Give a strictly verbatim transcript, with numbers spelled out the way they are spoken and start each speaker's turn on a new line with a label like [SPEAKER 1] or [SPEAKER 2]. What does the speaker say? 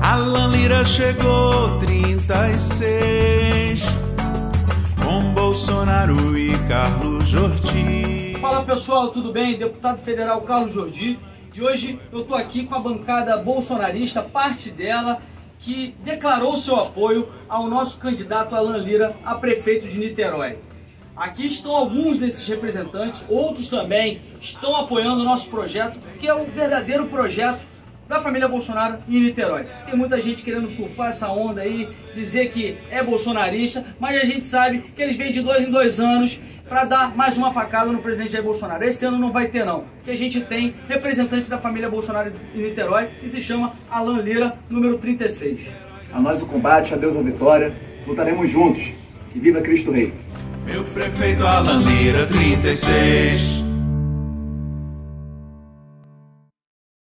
[SPEAKER 1] Alan Lira chegou, trinta e seis, com Bolsonaro e Carlos Jordi.
[SPEAKER 2] Fala pessoal, tudo bem? Deputado Federal Carlos Jordi. E hoje eu tô aqui com a bancada bolsonarista, parte dela, que declarou seu apoio ao nosso candidato Alan Lira a prefeito de Niterói. Aqui estão alguns desses representantes, outros também estão apoiando o nosso projeto, que é o verdadeiro projeto da família Bolsonaro em Niterói. Tem muita gente querendo surfar essa onda aí, dizer que é bolsonarista, mas a gente sabe que eles vêm de dois em dois anos para dar mais uma facada no presidente Jair Bolsonaro. Esse ano não vai ter não, porque a gente tem representante da família Bolsonaro em Niterói, que se chama Alan Lira, número trinta e seis.
[SPEAKER 3] A nós o combate, a Deus a vitória, lutaremos juntos. Que viva Cristo Rei!
[SPEAKER 1] Meu prefeito Alan Lira, trinta e seis.